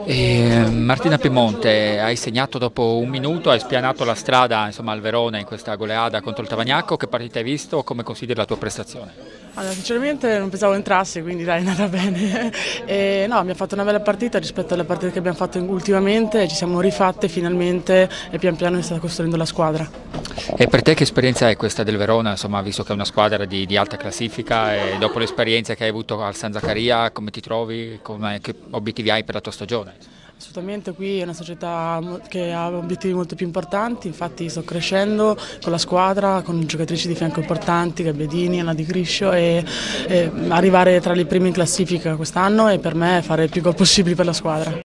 Martina Piemonte, hai segnato dopo un minuto, hai spianato la strada insomma, al Verona in questa goleada contro il Tavagnacco. Che partita hai visto? Come consideri la tua prestazione? Allora, sinceramente non pensavo entrasse, quindi dai, è andata bene. No, abbiamo fatto una bella partita rispetto alle partite che abbiamo fatto ultimamente, ci siamo rifatte finalmente e pian piano si sta costruendo la squadra. E per te che esperienza è questa del Verona, insomma, visto che è una squadra di alta classifica e dopo l'esperienza che hai avuto al San Zaccaria, come ti trovi? Che obiettivi hai per la tua stagione? Assolutamente, qui è una società che ha obiettivi molto più importanti, infatti sto crescendo con la squadra, con giocatrici di fianco importanti, Gabbiadini, Anna Di Griscio e arrivare tra le prime in classifica quest'anno e per me fare il più gol possibili per la squadra.